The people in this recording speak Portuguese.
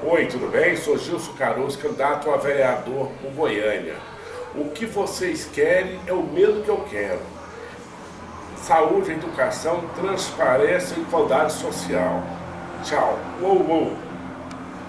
Oi, tudo bem? Sou Gilson Caruso, candidato a vereador por Goiânia. O que vocês querem é o mesmo que eu quero. Saúde, educação, transparência e igualdade social. Tchau. Uou, uou.